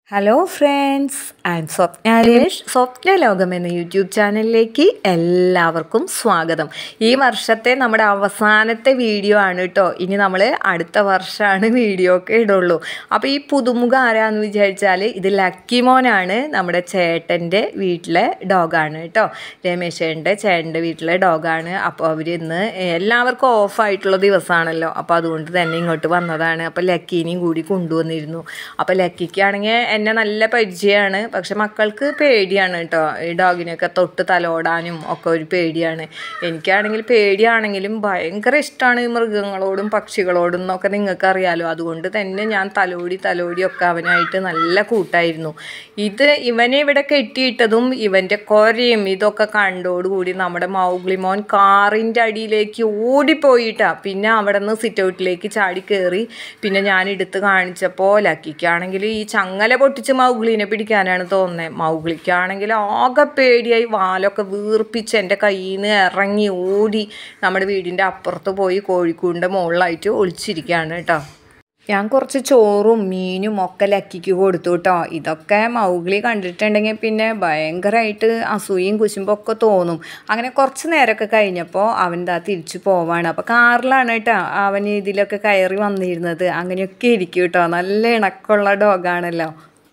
Hello friends, I am Swapna Resh. Swapna ലോകം എന്ന YouTube ചാനലിലേക്ക് എല്ലാവർക്കും സ്വാഗതം. ഈ വർഷത്തെ നമ്മുടെ അവസാനത്തെ വീഡിയോ ആണ് കേട്ടോ. ഇനി നമ്മൾ അടുത്ത വർഷമാണ് വീഡിയോ ഒക്കെ ഇടുള്ളൂ. അപ്പോൾ ഈ പുതുമുഖം ആരാന്ന് വിചാരിച്ചാൽ ഇത് ലക്കി മോനാണ്, നമ്മുടെ ചേട്ടൻ്റെ വീട്ടിലെ ഡോഗാണ് കേട്ടോ. രമേശേൻ്റെ ചേട്ടൻ്റെ വീട്ടിലെ ഡോഗാണ്. അപ്പോൾ അവർ ഇന്ന് എല്ലാവർക്കും ഓഫായിട്ടുള്ള ദിവസമാണല്ലോ, അപ്പോൾ അതുകൊണ്ട് തന്നെ ഇങ്ങോട്ട് വന്നതാണ്. അപ്പോൾ ലക്കീനെയും കൂടി കൊണ്ടുവന്നിരുന്നു. അപ്പോൾ ലക്കിക്കാണെങ്കിൽ എന്നെ നല്ല പരിചയമാണ്, പക്ഷെ മക്കൾക്ക് പേടിയാണ് കേട്ടോ. ഈ ഡോഗിനെയൊക്കെ തൊട്ട് തലോടാനും ഒക്കെ ഒരു പേടിയാണ്. എനിക്കാണെങ്കിൽ പേടിയാണെങ്കിലും ഭയങ്കര ഇഷ്ടമാണ് ഈ മൃഗങ്ങളോടും പക്ഷികളോടും എന്നൊക്കെ നിങ്ങൾക്കറിയാലോ. അതുകൊണ്ട് തന്നെ ഞാൻ തലോടിയൊക്കെ അവനായിട്ട് നല്ല കൂട്ടായിരുന്നു. ഇവനെ ഇവിടെ കെട്ടിയിട്ടതും ഇവൻ്റെ കൊരയും ഇതൊക്കെ കണ്ടോടുകൂടി നമ്മുടെ മൗഗ്ലി മോൻ കാറിൻ്റെ അടിയിലേക്ക് ഓടിപ്പോയിട്ടാ. പിന്നെ അവിടെ നിന്ന് സിറ്റ് ഔട്ടിലേക്ക് ചാടി കയറി. പിന്നെ ഞാൻ എടുത്ത് കാണിച്ചപ്പോൾ ലക്കിക്കാണെങ്കിൽ ഈ ചങ്ങല പൊട്ടിച്ച് മൗഗ്ലീനെ പിടിക്കാനാണ് തോന്നുന്നത്. മൗഗ്ലിക്കാണെങ്കിൽ ആകെ പേടിയായി, വാലൊക്കെ വീർപ്പിച്ച് എൻ്റെ കയ്യിൽ നിന്ന് ഇറങ്ങി ഓടി നമ്മുടെ വീടിൻ്റെ അപ്പുറത്ത് പോയി കോഴിക്കൂടിൻ്റെ മുകളിലായിട്ട് ഒളിച്ചിരിക്കുകയാണ് കേട്ടോ. ഞാൻ കുറച്ച് ചോറും മീനും ഒക്കെ ലക്കിക്ക് കൊടുത്തു കേട്ടോ. ഇതൊക്കെ മൗഗ്ലി കണ്ടിട്ടുണ്ടെങ്കിൽ പിന്നെ ഭയങ്കരമായിട്ട് അസൂയയും കുശുമ്പൊക്കെ തോന്നും. അങ്ങനെ കുറച്ച് നേരമൊക്കെ കഴിഞ്ഞപ്പോൾ അവൻ തിരിച്ചു പോവാണ്. അപ്പോൾ കാറിലാണ് കേട്ടോ അവൻ ഇതിലൊക്കെ കയറി വന്നിരുന്നത്. അങ്ങനെയൊക്കെ ഇരിക്കും കേട്ടോ. നല്ല ഇണക്കമുള്ള ഡോഗാണല്ലോ.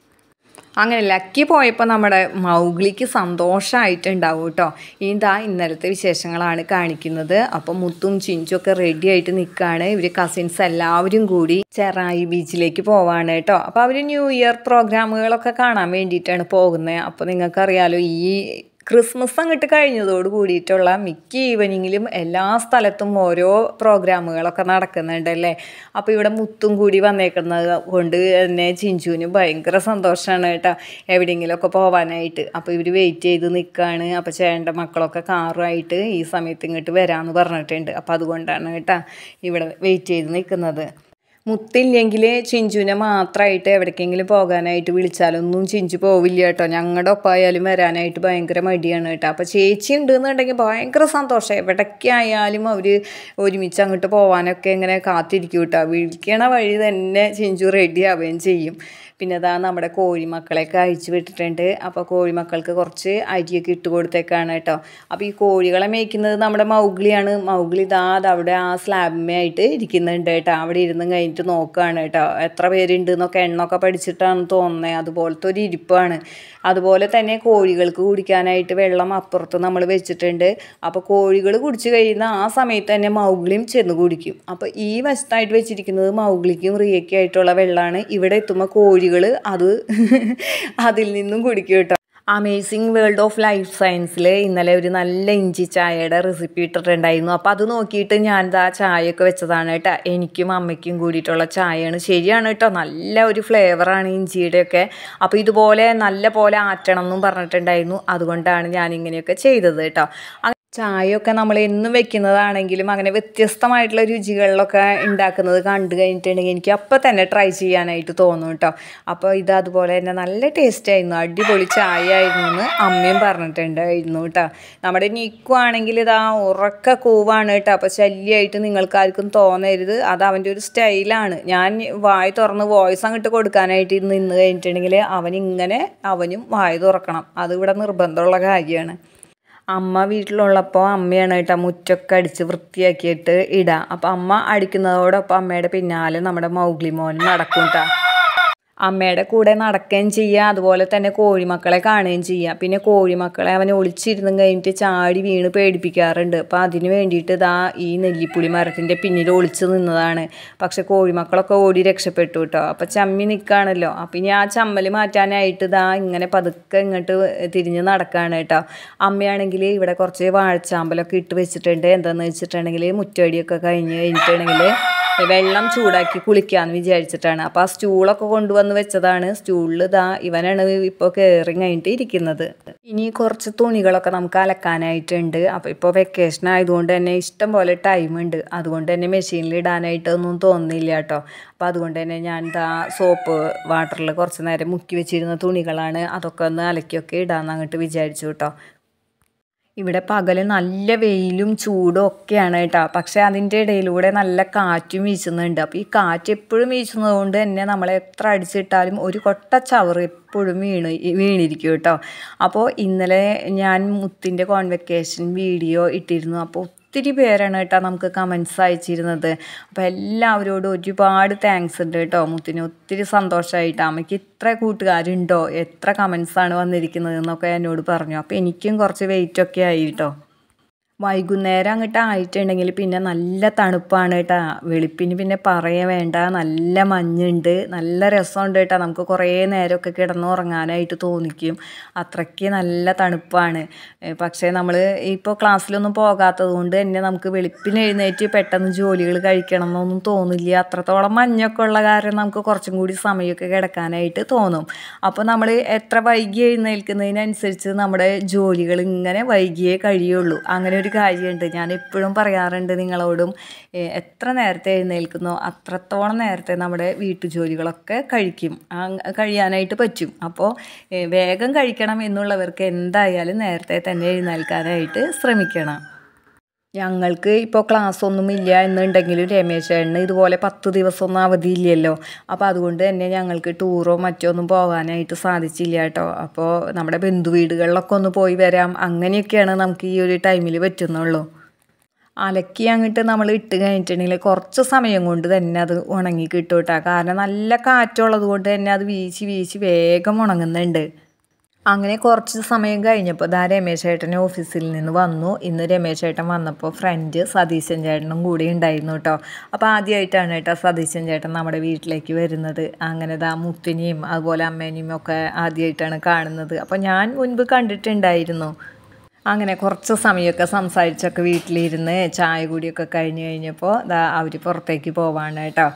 അങ്ങനെ ലക്കി പോയപ്പോൾ നമ്മുടെ മൗഗ്ലിക്ക് സന്തോഷമായിട്ടുണ്ടാവും കേട്ടോ. ഇന്നലത്തെ വിശേഷങ്ങളാണ് കാണിക്കുന്നത്. അപ്പോൾ മുത്തും ചിഞ്ചും ഒക്കെ റെഡി ആയിട്ട് നിൽക്കുകയാണ്. ഇവർ കസിൻസ് എല്ലാവരും കൂടി ചെറായി ബീച്ചിലേക്ക് പോവാണ് കേട്ടോ. അപ്പോൾ അവർ ന്യൂ ഇയർ പ്രോഗ്രാമുകളൊക്കെ കാണാൻ വേണ്ടിയിട്ടാണ് പോകുന്നത്. അപ്പോൾ നിങ്ങൾക്കറിയാലോ, ഈ ക്രിസ്മസ് അങ്ങോട്ട് കഴിഞ്ഞതോട് കൂടിയിട്ടുള്ള മിക്ക ഈവനിങ്ങിലും എല്ലാ സ്ഥലത്തും ഓരോ പ്രോഗ്രാമുകളൊക്കെ നടക്കുന്നുണ്ടല്ലേ. അപ്പോൾ ഇവിടെ മുത്തും കൂടി വന്നേക്കുന്നത് കൊണ്ട് തന്നെ ചിഞ്ചുവിന് ഭയങ്കര സന്തോഷമാണ് കേട്ടോ എവിടെയെങ്കിലുമൊക്കെ പോകാനായിട്ട്. അപ്പോൾ ഇവർ വെയിറ്റ് ചെയ്ത് നിൽക്കുകയാണ്. അപ്പോൾ ചേട്ടൻ്റെ മക്കളൊക്കെ കാറുമായിട്ട് ഈ സമയത്ത് ഇങ്ങോട്ട് വരാമെന്ന് പറഞ്ഞിട്ടുണ്ട്. അപ്പോൾ അതുകൊണ്ടാണ് കേട്ടോ ഇവിടെ വെയിറ്റ് ചെയ്ത് നിൽക്കുന്നത്. മുത്തില്ലെങ്കിൽ ചിഞ്ചുവിനെ മാത്രമായിട്ട് എവിടേക്കെങ്കിലും പോകാനായിട്ട് വിളിച്ചാലൊന്നും ചിഞ്ചു പോവില്ല കേട്ടോ. ഞങ്ങളുടെ ഒപ്പമായാലും വരാനായിട്ട് ഭയങ്കര മടിയാണ് കേട്ടോ. അപ്പോൾ ചേച്ചി ഉണ്ടെന്നുണ്ടെങ്കിൽ ഭയങ്കര സന്തോഷം. എവിടേക്കായാലും അവർ ഒരുമിച്ച് അങ്ങോട്ട് പോകാനൊക്കെ ഇങ്ങനെ കാത്തിരിക്കും കേട്ടോ. വിളിക്കണ വഴി തന്നെ ചിഞ്ചു റെഡി ആവുകയും ചെയ്യും. പിന്നെ നമ്മുടെ കോഴിമക്കളെയൊക്കെ അയച്ചു വിട്ടിട്ടുണ്ട്. അപ്പോൾ കോഴിമക്കൾക്ക് കുറച്ച് അരിയൊക്കെ ഇട്ട് കൊടുത്തേക്കാണ് കേട്ടോ. അപ്പോൾ ഈ കോഴികളെ മേയ്ക്കുന്നത് നമ്മുടെ മൗഗ്ലിയാണ്. മൗഗ്ലി അവിടെ ആ സ്ലാബിന്മേലായിട്ട് ഇരിക്കുന്നുണ്ട് കേട്ടോ. അവിടെ ഇരുന്ന് കഴിഞ്ഞിട്ട് നോക്കുകയാണ് കേട്ടോ. എത്ര പേരുണ്ട് എന്നൊക്കെ എണ്ണമൊക്കെ പഠിച്ചിട്ടാണ് തോന്നുന്നത്. അതുപോലത്തെ ഒരു ഇരിപ്പാണ്. അതുപോലെ തന്നെ കോഴികൾക്ക് കുടിക്കാനായിട്ട് വെള്ളം അപ്പുറത്ത് നമ്മൾ വെച്ചിട്ടുണ്ട്. അപ്പോൾ കോഴികൾ കുടിച്ച് കഴിയുന്ന ആ സമയത്ത് തന്നെ മൗഗ്ലിയും ചെന്ന് കുടിക്കും. അപ്പോൾ ഈ വശത്തായിട്ട് വെച്ചിരിക്കുന്നത് മൗഗ്ലിക്കും റിയയ്ക്കും ആയിട്ടുള്ള വെള്ളമാണ്. ഇവിടെ എത്തുമ്പോൾ കോഴികൾ അതിൽ നിന്നും കുടിക്കും കേട്ടോ. അമേസിങ് വേൾഡ് ഓഫ് ലൈഫ് സയൻസിൽ ഇന്നലെ ഒരു നല്ല ഇഞ്ചി ചായയുടെ റെസിപ്പി ഇട്ടിട്ടുണ്ടായിരുന്നു. അപ്പോൾ അത് നോക്കിയിട്ട് ഞാൻ ചായയൊക്കെ വെച്ചതാണ് കേട്ടോ. എനിക്കും അമ്മയ്ക്കും കൂടിയിട്ടുള്ള ചായയാണ്. ശരിയാണ് കേട്ടോ, നല്ല ഒരു ഫ്ലേവറാണ് ഇഞ്ചിയുടെയൊക്കെ. അപ്പോൾ ഇതുപോലെ നല്ല പോലെ ആറ്റണം എന്നും പറഞ്ഞിട്ടുണ്ടായിരുന്നു. അതുകൊണ്ടാണ് ഞാനിങ്ങനെയൊക്കെ ചെയ്തത് കേട്ടോ. ചായയൊക്കെ നമ്മൾ എന്നും വെക്കുന്നതാണെങ്കിലും അങ്ങനെ വ്യത്യസ്തമായിട്ടുള്ള രുചികളിലൊക്കെ ഉണ്ടാക്കുന്നത് കണ്ടു കഴിഞ്ഞിട്ടുണ്ടെങ്കിൽ എനിക്ക് അപ്പോൾ തന്നെ ട്രൈ ചെയ്യാനായിട്ട് തോന്നും കേട്ടോ. അപ്പോൾ അതുപോലെ തന്നെ നല്ല ടേസ്റ്റ് ആയിരുന്നു, അടിപൊളി ചായ ആയിരുന്നു എന്ന് അമ്മയും പറഞ്ഞിട്ടുണ്ടായിരുന്നു കേട്ടോ. നമ്മുടെ നിക്കു ആണെങ്കിൽ ഉറക്ക കൂവാണ് കേട്ടോ. അപ്പോൾ ശല്യമായിട്ട് നിങ്ങൾക്കാർക്കും തോന്നരുത്, അത് അവൻ്റെ ഒരു സ്റ്റൈലാണ്. ഞാൻ വായ തുറന്ന് വോയിസ് അങ്ങോട്ട് കൊടുക്കാനായിട്ട് നിന്ന് കഴിഞ്ഞിട്ടുണ്ടെങ്കിൽ അവനും വായ തുറക്കണം. അതിവിടെ നിർബന്ധമുള്ള കാര്യമാണ്. അമ്മ വീട്ടിലുള്ളപ്പോൾ അമ്മയാണ് കേട്ടോ മുറ്റൊക്കെ അടിച്ച് വൃത്തിയാക്കിയിട്ട് ഇടുക. അപ്പോൾ അമ്മ അടിക്കുന്നതോടൊപ്പം അമ്മയുടെ പിന്നാലെ നമ്മുടെ മൗഗ്ലി മോൻ നടക്കും കേട്ടോ. അമ്മയുടെ കൂടെ നടക്കുകയും ചെയ്യുക, അതുപോലെ തന്നെ കോഴിമക്കളെ കാണുകയും ചെയ്യുക. പിന്നെ കോഴിമക്കളെ അവൻ ഒളിച്ചിരുന്നും കഴിഞ്ഞിട്ട് ചാടി വീണ് പേടിപ്പിക്കാറുണ്ട്. അപ്പോൾ അതിന് വേണ്ടിയിട്ട് ഈ നെല്ലിപ്പുളി മരത്തിൻ്റെ പിന്നിൽ ഒളിച്ച് നിന്നതാണ്. പക്ഷെ കോഴിമക്കളൊക്കെ ഓടി രക്ഷപ്പെട്ടു കേട്ടോ. അപ്പോൾ ചമ്മി നിൽക്കുകയാണല്ലോ. അപ്പം ഇനി ആ ചമ്മൽ മാറ്റാനായിട്ട് ഇങ്ങനെ പതുക്കെ ഇങ്ങോട്ട് തിരിഞ്ഞ് നടക്കുകയാണ് കേട്ടോ. അമ്മയാണെങ്കിൽ ഇവിടെ കുറച്ച് വാഴച്ചാമ്പലൊക്കെ ഇട്ട് വെച്ചിട്ടുണ്ട്. എന്താണെന്ന് വെച്ചിട്ടുണ്ടെങ്കിൽ മുറ്റടിയൊക്കെ കഴിഞ്ഞിട്ടുണ്ടെങ്കിൽ വെള്ളം ചൂടാക്കി കുളിക്കാമെന്ന് വിചാരിച്ചിട്ടാണ്. അപ്പോൾ ആ സ്റ്റൂളൊക്കെ കൊണ്ടുവന്ന് വെച്ചതാണ്. സ്റ്റൂളിൽ ഇവനാണ് ഇപ്പോൾ കയറി കഴിഞ്ഞിട്ട് ഇരിക്കുന്നത്. ഇനി കുറച്ച് തുണികളൊക്കെ നമുക്ക് അലക്കാനായിട്ടുണ്ട്. അപ്പോൾ ഇപ്പോൾ വെക്കേഷൻ ആയതുകൊണ്ട് തന്നെ ഇഷ്ടം പോലെ ടൈമുണ്ട്. അതുകൊണ്ട് തന്നെ മെഷീനിൽ ഇടാനായിട്ടൊന്നും തോന്നുന്നില്ല കേട്ടോ. അപ്പോൾ അതുകൊണ്ട് തന്നെ ഞാൻ സോപ്പ് വാട്ടറിൽ കുറച്ച് നേരം മുക്കി വെച്ചിരുന്ന തുണികളാണ്. അതൊക്കെ ഒന്ന് അലക്കിയൊക്കെ ഇടാമെന്ന് അങ്ങോട്ട് വിചാരിച്ചു കേട്ടോ. ഇവിടെ പകല് നല്ല വെയിലും ചൂടും ഒക്കെയാണ് കേട്ടോ. പക്ഷെ അതിൻ്റെ ഇടയിലൂടെ നല്ല കാറ്റും വീശുന്നുണ്ട്. അപ്പോൾ ഈ കാറ്റ് എപ്പോഴും വീശുന്നത് കൊണ്ട് തന്നെ നമ്മൾ എത്ര അടിച്ചിട്ടാലും ഒരു കൊട്ട ചവറ് എപ്പോഴും വീണിരിക്കും കേട്ടോ. അപ്പോൾ ഇന്നലെ ഞാൻ മുത്തിൻ്റെ കോൺവെക്കേഷൻ വീഡിയോ ഇട്ടിരുന്നു. അപ്പോൾ ഒത്തിരി പേരാണ് കേട്ടോ നമുക്ക് കമൻസ് അയച്ചിരുന്നത്. അപ്പോൾ എല്ലാവരോടും ഒരുപാട് താങ്ക്സ് ഉണ്ട് കേട്ടോ. മുത്തിന് ഒത്തിരി സന്തോഷമായിട്ട് അമ്മയ്ക്ക് ഇത്ര കൂട്ടുകാരുണ്ടോ, എത്ര കമൻസാണ് വന്നിരിക്കുന്നത് എന്നൊക്കെ എന്നോട് പറഞ്ഞു. അപ്പോൾ എനിക്കും കുറച്ച് വെയിറ്റൊക്കെ ആയി കേട്ടോ. വൈകുന്നേരം അങ്ങോട്ട് ആയിട്ടുണ്ടെങ്കിൽ പിന്നെ നല്ല തണുപ്പാണ് കേട്ടോ. വെളുപ്പിന് പിന്നെ പറയേ വേണ്ട, നല്ല മഞ്ഞുണ്ട്, നല്ല രസമുണ്ട് കേട്ടോ. നമുക്ക് കുറേ നേരമൊക്കെ കിടന്ന് ഉറങ്ങാനായിട്ട് തോന്നിക്കും, അത്രയ്ക്ക് നല്ല തണുപ്പാണ്. പക്ഷേ നമ്മൾ ഇപ്പോൾ ക്ലാസ്സിലൊന്നും പോകാത്തത് കൊണ്ട് തന്നെ നമുക്ക് വെളുപ്പിന് എഴുന്നേറ്റ് പെട്ടെന്ന് ജോലികൾ കഴിക്കണം എന്നൊന്നും തോന്നില്ല. അത്രത്തോളം മഞ്ഞൊക്കെ ഉള്ള കാരണം നമുക്ക് കുറച്ചും കൂടി സമയമൊക്കെ കിടക്കാനായിട്ട് തോന്നും. അപ്പോൾ നമ്മൾ എത്ര വൈകി എഴുന്നേൽക്കുന്നതിനനുസരിച്ച് നമ്മുടെ ജോലികൾ ഇങ്ങനെ വൈകിയേ കഴിയുള്ളൂ. അങ്ങനെ ഒരു കാര്യമുണ്ട്. ഞാൻ എപ്പോഴും പറയാറുണ്ട് നിങ്ങളോടും, എത്ര നേരത്തെ എഴുന്നേൽക്കുന്നോ അത്രത്തോളം നേരത്തെ നമ്മുടെ വീട്ടുജോലികളൊക്കെ കഴിയാനായിട്ട് പറ്റും. അപ്പോൾ വേഗം കഴിക്കണം എന്നുള്ളവർക്ക് എന്തായാലും നേരത്തെ തന്നെ എഴുന്നേൽക്കാനായിട്ട് ശ്രമിക്കണം. ഞങ്ങൾക്ക് ഇപ്പോൾ ക്ലാസ് ഒന്നും ഇല്ല എന്നുണ്ടെങ്കിലും രമേശ് ചേട്ടന് ഇതുപോലെ 10 ദിവസമൊന്നും അവധിയില്ലല്ലോ. അപ്പോൾ അതുകൊണ്ട് തന്നെ ഞങ്ങൾക്ക് ടൂറോ മറ്റോ ഒന്നും പോകാനായിട്ട് സാധിച്ചില്ല കേട്ടോ. അപ്പോൾ നമ്മുടെ ബന്ധുവീടുകളിലൊക്കെ ഒന്ന് പോയി വരാം, അങ്ങനെയൊക്കെയാണ് നമുക്ക് ഈ ഒരു ടൈമിൽ പറ്റുന്നുള്ളൂ. അലക്കി അങ്ങോട്ട് നമ്മൾ ഇട്ട് കഴിഞ്ഞിട്ടുണ്ടെങ്കിൽ കുറച്ച് സമയം കൊണ്ട് തന്നെ അത് ഉണങ്ങി കിട്ടും കേട്ടോ. കാരണം നല്ല കാറ്റുള്ളത് കൊണ്ട് തന്നെ അത് വീശി വീശി വേഗം ഉണങ്ങുന്നുണ്ട്. അങ്ങനെ കുറച്ച് സമയം കഴിഞ്ഞപ്പോൾ രമേശ് ചേട്ടൻ ഓഫീസിൽ നിന്ന് വന്നു. ഇന്ന് രമേശ് ചേട്ടൻ വന്നപ്പോൾ ഫ്രണ്ട് സതീശൻ ചേട്ടനും കൂടി ഉണ്ടായിരുന്നു കേട്ടോ. അപ്പോൾ ആദ്യമായിട്ടാണ് കേട്ടോ സതീശൻ ചേട്ടൻ നമ്മുടെ വീട്ടിലേക്ക് വരുന്നത്. അങ്ങനെ മുത്തിനെയും അതുപോലെ അമ്മേനെയും ഒക്കെ ആദ്യമായിട്ടാണ് കാണുന്നത്. അപ്പോൾ ഞാൻ മുൻപ് കണ്ടിട്ടുണ്ടായിരുന്നു. അങ്ങനെ കുറച്ച് സമയമൊക്കെ സംസാരിച്ചൊക്കെ വീട്ടിലിരുന്ന് ചായ കൂടിയൊക്കെ കഴിഞ്ഞപ്പോൾ അവർ പുറത്തേക്ക് പോവാണ് കേട്ടോ.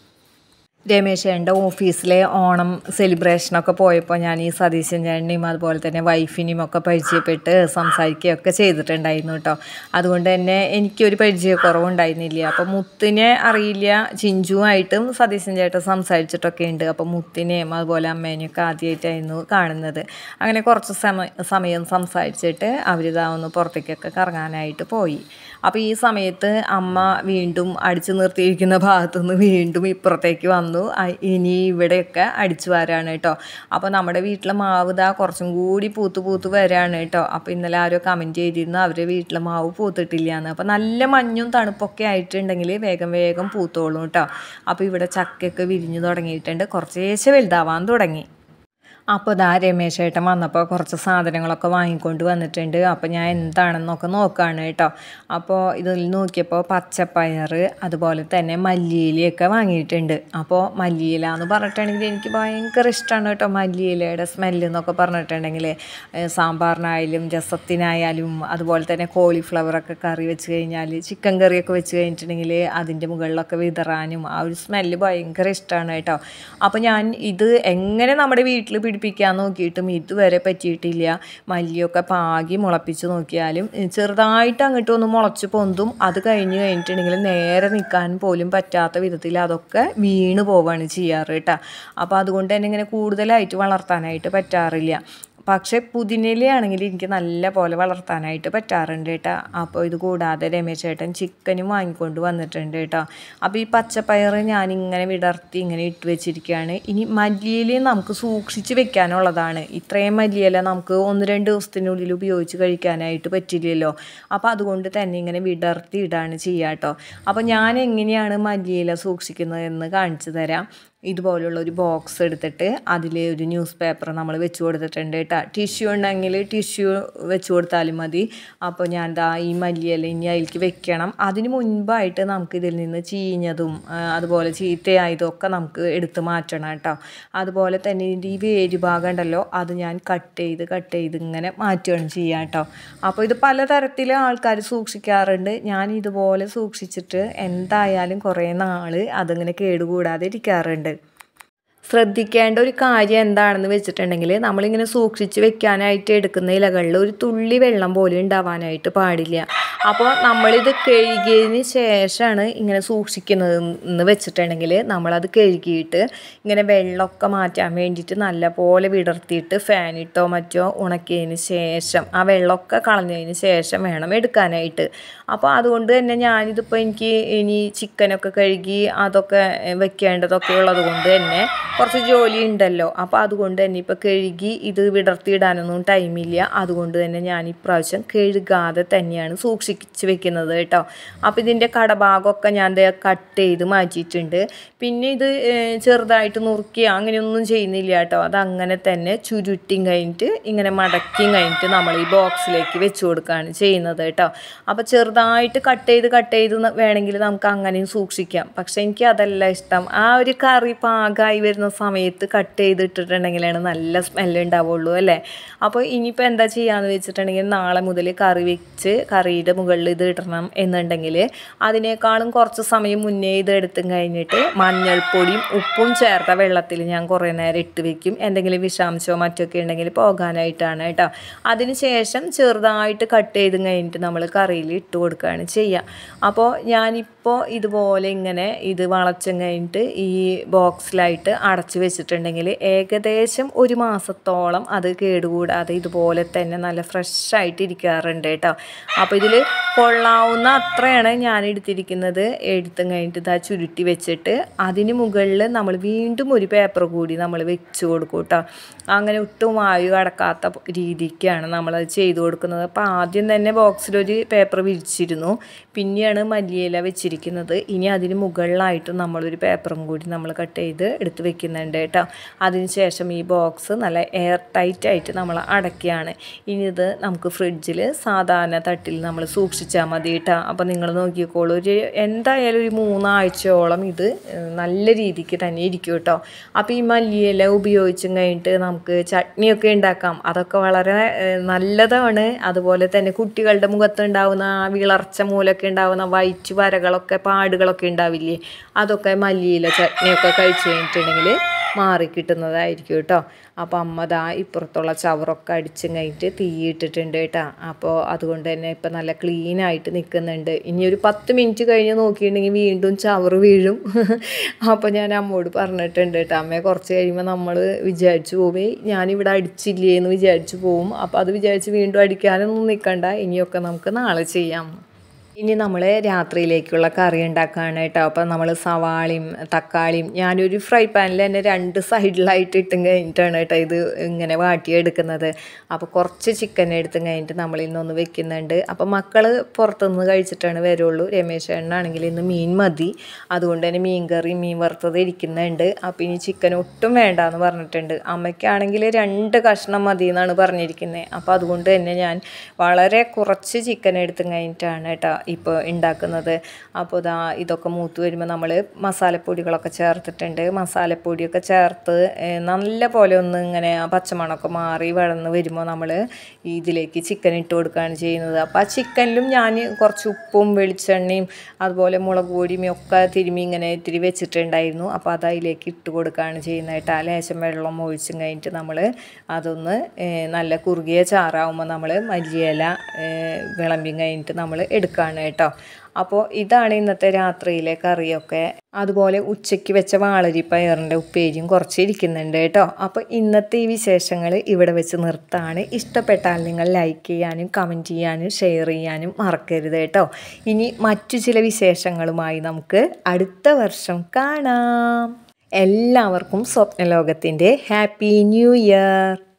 രമേശ് ചേട്ടൻ്റെ ഓഫീസിലെ ഓണം സെലിബ്രേഷനൊക്കെ പോയപ്പോൾ ഞാൻ ഈ സതീശൻ ചേട്ടനെയും അതുപോലെ തന്നെ വൈഫിനെയും ഒക്കെ പരിചയപ്പെട്ട് സംസാരിക്കുകയൊക്കെ ചെയ്തിട്ടുണ്ടായിരുന്നു കേട്ടോ. അതുകൊണ്ട് തന്നെ എനിക്കൊരു പരിചയക്കുറവുണ്ടായിരുന്നില്ല. അപ്പോൾ മുത്തിനെ അറിയില്ല, ചിഞ്ചുവായിട്ടും സതീശൻ ചേട്ടൻ സംസാരിച്ചിട്ടൊക്കെ ഉണ്ട്. അപ്പോൾ മുത്തിനെയും അതുപോലെ അമ്മേനെയൊക്കെ ആദ്യമായിട്ടായിരുന്നു കാണുന്നത്. അങ്ങനെ കുറച്ച് സമയം സംസാരിച്ചിട്ട് അവരിതാവുന്നു പുറത്തേക്കൊക്കെ കറങ്ങാനായിട്ട് പോയി. അപ്പോൾ ഈ സമയത്ത് അമ്മ വീണ്ടും അടിച്ചു നിർത്തിയിരിക്കുന്ന ഭാഗത്തുനിന്ന് വീണ്ടും ഇപ്പുറത്തേക്ക് വന്നു. ഇനി ഇവിടെയൊക്കെ അടിച്ചു വരാണ് കേട്ടോ. അപ്പോൾ നമ്മുടെ വീട്ടിലെ മാവ് കുറച്ചും കൂടി പൂത്ത് വരാണ് കേട്ടോ. അപ്പോൾ ഇന്നലെ ആരോ കമൻറ്റ് ചെയ്തിരുന്നു അവരുടെ വീട്ടിലെ മാവ് പൂത്തിട്ടില്ല എന്ന്. അപ്പോൾ നല്ല മഞ്ഞും തണുപ്പൊക്കെ ആയിട്ടുണ്ടെങ്കിൽ വേഗം പൂത്തോളും കേട്ടോ. അപ്പോൾ ഇവിടെ ചക്കയൊക്കെ വിരിഞ്ഞു തുടങ്ങിയിട്ടുണ്ട്, കുറച്ചേശ്ശെ വലുതാവാൻ തുടങ്ങി. അപ്പോൾ രമേശ് ചേട്ടൻ വന്നപ്പോൾ കുറച്ച് സാധനങ്ങളൊക്കെ വാങ്ങിക്കൊണ്ട് വന്നിട്ടുണ്ട്. അപ്പോൾ ഞാൻ എന്താണെന്നൊക്കെ നോക്കുകയാണ് കേട്ടോ. അപ്പോൾ ഇതിൽ നോക്കിയപ്പോൾ പച്ചപ്പയർ അതുപോലെ തന്നെ മല്ലിയിലയൊക്കെ വാങ്ങിയിട്ടുണ്ട്. അപ്പോൾ മല്ലിയില എന്ന് പറഞ്ഞിട്ടുണ്ടെങ്കിൽ എനിക്ക് ഭയങ്കര ഇഷ്ടമാണ് കേട്ടോ. മല്ലിയിലയുടെ സ്മെല്ല് എന്നൊക്കെ പറഞ്ഞിട്ടുണ്ടെങ്കിൽ സാമ്പാറിനായാലും രസത്തിനായാലും അതുപോലെ തന്നെ കോളിഫ്ലവറൊക്കെ കറി വെച്ച് കഴിഞ്ഞാൽ, ചിക്കൻ കറിയൊക്കെ വെച്ച് കഴിഞ്ഞിട്ടുണ്ടെങ്കിൽ അതിൻ്റെ മുകളിലൊക്കെ വിതറാനും ആ ഒരു സ്മെല്ല് ഭയങ്കര ഇഷ്ടമാണ് കേട്ടോ. അപ്പോൾ ഞാൻ ഇത് എങ്ങനെ നമ്മുടെ വീട്ടിൽ പിടിപ്പിക്കാൻ നോക്കിയിട്ടും ഇതുവരെ പറ്റിയിട്ടില്ല. മല്ലിയൊക്കെ പാകി മുളപ്പിച്ച് നോക്കിയാലും ചെറുതായിട്ട് അങ്ങോട്ടൊന്ന് മുളച്ച് പൊന്തും. അത് കഴിഞ്ഞിട്ടുണ്ടെങ്കിൽ നേരെ നിൽക്കാൻ പോലും പറ്റാത്ത വിധത്തിൽ അതൊക്കെ വീണ് പോവുകയാണ് ചെയ്യാറ് കേട്ടോ. അപ്പോൾ അതുകൊണ്ട് തന്നെ ഇങ്ങനെ കൂടുതലായിട്ട് വളർത്താനായിട്ട് പറ്റാറില്ല. പക്ഷേ പുതിനയിലയാണെങ്കിൽ എനിക്ക് നല്ല പോലെ വളർത്താനായിട്ട് പറ്റാറുണ്ട് കേട്ടോ. അപ്പോൾ ഇത് കൂടാതെ രമേശ് ചേട്ടൻ ചിക്കനും വാങ്ങിക്കൊണ്ട് വന്നിട്ടുണ്ട് കേട്ടോ. അപ്പോൾ ഈ പച്ചപ്പയർ ഞാനിങ്ങനെ വിടർത്തി ഇങ്ങനെ ഇട്ട് വെച്ചിരിക്കുകയാണ്. ഇനി മല്ലിയിലയും നമുക്ക് സൂക്ഷിച്ച് വെക്കാനുള്ളതാണ്. ഇത്രയും മല്ലിയില നമുക്ക് 1-2 ദിവസത്തിനുള്ളിൽ ഉപയോഗിച്ച് കഴിക്കാനായിട്ട് പറ്റില്ലല്ലോ. അപ്പോൾ അതുകൊണ്ട് തന്നെ ഇങ്ങനെ വിടർത്തി ഇടാണ് ചെയ്യുക കേട്ടോ. അപ്പോൾ ഞാൻ എങ്ങനെയാണ് മല്ലിയില സൂക്ഷിക്കുന്നതെന്ന് കാണിച്ചു തരാം. ഇതുപോലുള്ള ഒരു ബോക്സ് എടുത്തിട്ട് അതിൽ ഒരു ന്യൂസ് പേപ്പർ നമ്മൾ വെച്ച് കൊടുത്തിട്ടുണ്ട് കേട്ടോ. ടിഷ്യൂ ഉണ്ടെങ്കിൽ ടിഷ്യൂ വെച്ച് കൊടുത്താലും മതി. അപ്പോൾ ഞാൻ ഈ മല്ലിയില ഇനി അതിലേക്ക് വെക്കണം. അതിന് മുൻപായിട്ട് നമുക്ക് ഇതിൽ നിന്ന് ചീഞ്ഞതും അതുപോലെ ചീത്തയായതും ഒക്കെ നമുക്ക് എടുത്ത് മാറ്റണം കേട്ടോ. അതുപോലെ തന്നെ ഇതിൻ്റെ ഈ വേരുഭാഗം ഉണ്ടല്ലോ, അത് ഞാൻ കട്ട് ചെയ്ത് ഇങ്ങനെ മാറ്റുകയാണ് ചെയ്യുക കേട്ടോ. അപ്പോൾ ഇത് പലതരത്തിൽ ആൾക്കാർ സൂക്ഷിക്കാറുണ്ട്. ഞാൻ ഇതുപോലെ സൂക്ഷിച്ചിട്ട് എന്തായാലും കുറേ നാൾ അതിങ്ങനെ കേടുകൂടാതെ ഇരിക്കാറുണ്ട്. ശ്രദ്ധിക്കേണ്ട ഒരു കാര്യം എന്താണെന്ന് വെച്ചിട്ടുണ്ടെങ്കിൽ നമ്മളിങ്ങനെ സൂക്ഷിച്ച് വെക്കാനായിട്ട് എടുക്കുന്ന ഇലകളിൽ ഒരു തുള്ളി വെള്ളം പോലും ഉണ്ടാവാനായിട്ട് പാടില്ല. അപ്പോൾ നമ്മളിത് കഴുകിയതിന് ശേഷമാണ് ഇങ്ങനെ സൂക്ഷിക്കുന്നതെന്ന് വെച്ചിട്ടുണ്ടെങ്കിൽ നമ്മളത് കഴുകിയിട്ട് ഇങ്ങനെ വെള്ളമൊക്കെ മാറ്റാൻ വേണ്ടിയിട്ട് നല്ല പോലെ വിടർത്തിയിട്ട് ഫാനിട്ടോ മറ്റോ ഉണക്കിയതിന് ശേഷം ആ വെള്ളമൊക്കെ കളഞ്ഞതിന് ശേഷം വേണം എടുക്കാനായിട്ട്. അപ്പോൾ അതുകൊണ്ട് തന്നെ ഞാനിതിപ്പോൾ എനിക്ക് ഇനി ചിക്കനൊക്കെ കഴുകി അതൊക്കെ വെക്കേണ്ടതൊക്കെ ഉള്ളത് കൊണ്ട് തന്നെ കുറച്ച് ജോലി ഉണ്ടല്ലോ. അപ്പോൾ അതുകൊണ്ട് തന്നെ ഇപ്പോൾ കഴുകി ഇത് വിടർത്തിയിടാനൊന്നും ടൈമില്ല. അതുകൊണ്ട് തന്നെ ഞാൻ ഇപ്രാവശ്യം കഴുകാതെ തന്നെയാണ് സൂക്ഷിച്ച് വെക്കുന്നത് കേട്ടോ. അപ്പോൾ ഇതിൻ്റെ കടഭാഗമൊക്കെ ഞാൻ കട്ട് ചെയ്ത് മാറ്റിയിട്ടുണ്ട്. പിന്നെ ഇത് ചെറുതായിട്ട് നുറുക്കി അങ്ങനെയൊന്നും ചെയ്യുന്നില്ല കേട്ടോ. അതങ്ങനെ തന്നെ ചുരുട്ടിയും കഴിഞ്ഞിട്ട് ഇങ്ങനെ മടക്കിയും കഴിഞ്ഞിട്ട് നമ്മൾ ഈ ബോക്സിലേക്ക് വെച്ച് കൊടുക്കുകയാണ് ചെയ്യുന്നത് കേട്ടോ. അപ്പോൾ ചെറുതായിട്ട് കട്ട് ചെയ്ത് വേണമെങ്കിൽ നമുക്ക് അങ്ങനെയും സൂക്ഷിക്കാം. പക്ഷേ എനിക്ക് അതല്ല ഇഷ്ടം. ആ ഒരു കറി പാകമായി വരുന്ന സമയത്ത് കട്ട് ചെയ്തിട്ടിട്ടുണ്ടെങ്കിലാണ് നല്ല സ്മെല്ല് ഉണ്ടാവുള്ളൂ അല്ലേ. അപ്പോൾ ഇനിയിപ്പോൾ എന്താ ചെയ്യാന്ന് വെച്ചിട്ടുണ്ടെങ്കിൽ നാളെ മുതൽ കറി വെച്ച് കറിയുടെ മുകളിൽ ഇത് ഇടണം എന്നുണ്ടെങ്കിൽ അതിനേക്കാളും കുറച്ച് സമയം മുന്നേ ഇത് എടുത്തും കഴിഞ്ഞിട്ട് മഞ്ഞൾപ്പൊടിയും ഉപ്പും ചേർത്ത വെള്ളത്തിൽ ഞാൻ കുറേ നേരം ഇട്ട് വെക്കും. എന്തെങ്കിലും വിഷാംശമോ മറ്റൊക്കെ ഉണ്ടെങ്കിൽ പോകാനായിട്ടാണ് കേട്ടോ. അതിന് ശേഷം ചെറുതായിട്ട് കട്ട് ചെയ്ത് കഴിഞ്ഞിട്ട് നമ്മൾ കറിയിൽ ഇട്ട് കൊടുക്കുകയാണ് ചെയ്യുക. അപ്പോൾ ഞാനിപ്പോൾ ഇതുപോലെ ഇങ്ങനെ ഇത് വളച്ചും കഴിഞ്ഞിട്ട് ഈ ബോക്സിലായിട്ട് അടച്ചു വെച്ചിട്ടുണ്ടെങ്കിൽ ഏകദേശം ഒരു മാസത്തോളം അത് കേടുകൂടാതെ ഇതുപോലെ തന്നെ നല്ല ഫ്രഷായിട്ട് ഇരിക്കാറുണ്ട് കേട്ടോ. അപ്പോൾ ഇതിൽ കൊള്ളാവുന്ന അത്രയാണ് ഞാൻ എടുത്തിരിക്കുന്നത്. എടുത്തും കഴിഞ്ഞിട്ട് ഇതാ ചുരുട്ടി വെച്ചിട്ട് അതിന് മുകളിൽ നമ്മൾ വീണ്ടും ഒരു പേപ്പർ കൂടി നമ്മൾ വെച്ച് കൊടുക്കും കേട്ടോ. അങ്ങനെ ഒട്ടും വായു കടക്കാത്ത രീതിക്കാണ് നമ്മളത് ചെയ്ത് കൊടുക്കുന്നത്. അപ്പോൾ ആദ്യം തന്നെ ബോക്സിലൊരു പേപ്പർ വിരിച്ചിരുന്നു, പിന്നെയാണ് മല്ലിയില വെച്ചിരിക്കുന്നത്. ഇനി അതിന് മുകളിലായിട്ട് നമ്മളൊരു പേപ്പറും കൂടി നമ്മൾ കട്ട് ചെയ്ത് എടുത്ത് വെക്കുന്നുണ്ട് കേട്ടോ. അതിനുശേഷം ഈ ബോക്സ് നല്ല എയർ ടൈറ്റായിട്ട് നമ്മൾ അടയ്ക്കുകയാണ്. ഇനി ഇത് നമുക്ക് ഫ്രിഡ്ജിൽ സാധാരണ തട്ടിൽ നമ്മൾ സൂക്ഷിച്ചാൽ മതി കേട്ടോ. അപ്പോൾ നിങ്ങൾ നോക്കിക്കോളൂ, എന്തായാലും ഒരു 3 ആഴ്ചയോളം ഇത് നല്ല രീതിക്ക് തന്നെ ഇരിക്കും കേട്ടോ. അപ്പോൾ ഈ മല്ലിയില ഉപയോഗിച്ചും കഴിഞ്ഞിട്ട് നമുക്ക് ചട്നിയൊക്കെ ഉണ്ടാക്കാം. അതൊക്കെ വളരെ നല്ലതാണ്. അതുപോലെ തന്നെ കുട്ടികളുടെ മുഖത്തുണ്ടാവുന്ന വിളർച്ച മൂലമൊക്കെ ഉണ്ടാവുന്ന വൈറ്റ് വരകളൊക്കെ പാടുകളൊക്കെ ഉണ്ടാവില്ലേ, അതൊക്കെ മല്ലിയില ചട്നിയൊക്കെ കഴിച്ച് കഴിഞ്ഞിട്ടുണ്ടെങ്കിൽ മാറിക്കിട്ടുന്നതായിരിക്കും കേട്ടോ. അപ്പോൾ അമ്മ ദാ ഇപ്പുറത്തുള്ള ചവറൊക്കെ അടിച്ചും കഴിഞ്ഞിട്ട് തീയിട്ടിട്ടുണ്ട് കേട്ടോ. അപ്പോൾ അതുകൊണ്ട് തന്നെ ഇപ്പം നല്ല ക്ലീനായിട്ട് നിൽക്കുന്നുണ്ട്. ഇനി ഒരു 10 മിനിറ്റ് കഴിഞ്ഞ് നോക്കിയിട്ടുണ്ടെങ്കിൽ വീണ്ടും ചവറ് വീഴും. അപ്പോൾ ഞാൻ അമ്മോട് പറഞ്ഞിട്ടുണ്ട് കേട്ടോ, അമ്മയെ കുറച്ച് കഴിയുമ്പോൾ നമ്മൾ വിചാരിച്ചു പോവേ ഞാനിവിടെ അടിച്ചില്ലേ എന്ന് വിചാരിച്ചു പോവും. അപ്പോൾ അത് വിചാരിച്ച് വീണ്ടും അടിക്കാനൊന്നും നിൽക്കണ്ട, ഇനിയൊക്കെ നമുക്ക് നാളെ ചെയ്യാം. ഇനി നമ്മൾ രാത്രിയിലേക്കുള്ള കറി ഉണ്ടാക്കുകയാണ് കേട്ടോ. അപ്പോൾ നമ്മൾ സവാളയും തക്കാളിയും ഞാനൊരു ഫ്രൈ പാനിൽ തന്നെ 2 സൈഡിലായിട്ട് ഇട്ടും കഴിഞ്ഞിട്ടാണ് കേട്ടോ ഇത് ഇങ്ങനെ വാട്ടിയെടുക്കുന്നത്. അപ്പോൾ കുറച്ച് ചിക്കൻ എടുത്തും കഴിഞ്ഞിട്ട് നമ്മൾ ഇന്നൊന്ന് വെക്കുന്നുണ്ട്. അപ്പോൾ മക്കൾ പുറത്തുനിന്ന് കഴിച്ചിട്ടാണ് വരുള്ളൂ. രമേശ് ഏട്ടനാണെങ്കിൽ ഇന്ന് മീൻ മതി, അതുകൊണ്ട് തന്നെ മീൻ കറി മീൻ വറുത്തത് ഇരിക്കുന്നുണ്ട്. അപ്പോൾ ഇനി ചിക്കൻ ഒട്ടും വേണ്ടാന്ന് പറഞ്ഞിട്ടുണ്ട്. അമ്മയ്ക്കാണെങ്കിൽ 2 കഷ്ണം മതി എന്നാണ് പറഞ്ഞിരിക്കുന്നത്. അപ്പോൾ അതുകൊണ്ട് തന്നെ ഞാൻ വളരെ കുറച്ച് ചിക്കൻ എടുത്തും കഴിഞ്ഞിട്ടാണ് കേട്ടോ ഇപ്പോൾ ഉണ്ടാക്കുന്നത്. അപ്പോൾ ഇതൊക്കെ മൂത്ത് വരുമ്പോൾ നമ്മൾ മസാലപ്പൊടികളൊക്കെ ചേർത്തിട്ടുണ്ട്. മസാലപ്പൊടിയൊക്കെ ചേർത്ത് നല്ല പോലെ ഒന്ന് ഇങ്ങനെ പച്ചമണമൊക്കെ മാറി വഴന്ന് വരുമ്പോൾ നമ്മൾ ഇതിലേക്ക് ചിക്കൻ ഇട്ട് കൊടുക്കുകയാണ് ചെയ്യുന്നത്. അപ്പോൾ ആ ചിക്കനിലും ഞാൻ കുറച്ച് ഉപ്പും വെളിച്ചെണ്ണയും അതുപോലെ മുളക് പൊടിയും ഒക്കെ തിരുമ്മി ഇങ്ങനെ ഇത്തിരി വെച്ചിട്ടുണ്ടായിരുന്നു. അപ്പോൾ അത് അതിലേക്ക് ഇട്ട് കൊടുക്കുകയാണ് ചെയ്യുന്നത് കേട്ടോ. ലേശം വെള്ളം ഒഴിച്ചും കഴിഞ്ഞിട്ട് നമ്മൾ അതൊന്ന് നല്ല കുറുകിയ ചാറാവുമ്പോൾ നമ്മൾ മല്ലിയില വിളമ്പി കഴിഞ്ഞിട്ട് നമ്മൾ എടുക്കുകയാണ് കേട്ടോ. അപ്പോൾ ഇതാണ് ഇന്നത്തെ രാത്രിയിലെ കറിയൊക്കെ. അതുപോലെ ഉച്ചയ്ക്ക് വെച്ച വാളരിപ്പയറിൻ്റെ ഉപ്പേരിയും കുറച്ച് ഇരിക്കുന്നുണ്ട് കേട്ടോ. അപ്പോൾ ഇന്നത്തെ ഈ വിശേഷങ്ങൾ ഇവിടെ വെച്ച് നിർത്താണ്. ഇഷ്ടപ്പെട്ടാൽ നിങ്ങൾ ലൈക്ക് ചെയ്യാനും കമൻറ്റ് ചെയ്യാനും ഷെയർ ചെയ്യാനും മറക്കരുത് കേട്ടോ. ഇനി മറ്റു ചില വിശേഷങ്ങളുമായി നമുക്ക് അടുത്ത വർഷം കാണാം. എല്ലാവർക്കും സ്വപ്നലോകത്തിൻ്റെ ഹാപ്പി ന്യൂ ഇയർ.